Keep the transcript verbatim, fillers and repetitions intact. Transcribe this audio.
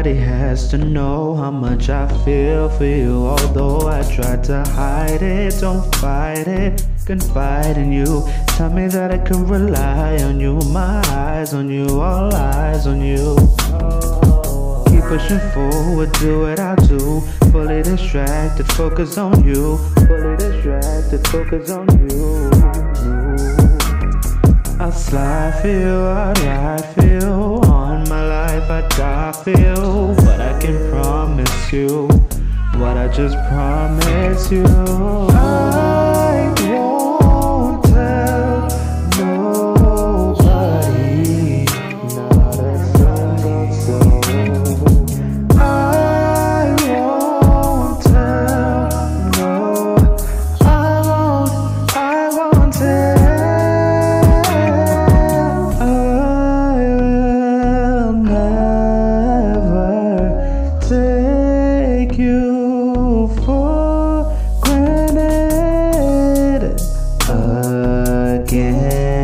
Nobody has to know how much I feel for you. Although I tried to hide it, don't fight it, confide in you. Tell me that I can rely on you. My eyes on you, all eyes on you. Keep pushing forward, do what I do. Fully distracted, focus on you. Fully distracted, focus on you. I'll slide for you, I'd ride for you. On my life I die for you. But I can promise you what I just promised you. I won't tell nobody, not a single soul. I won't tell, no, I won't, I won't tell. Take you for granted again.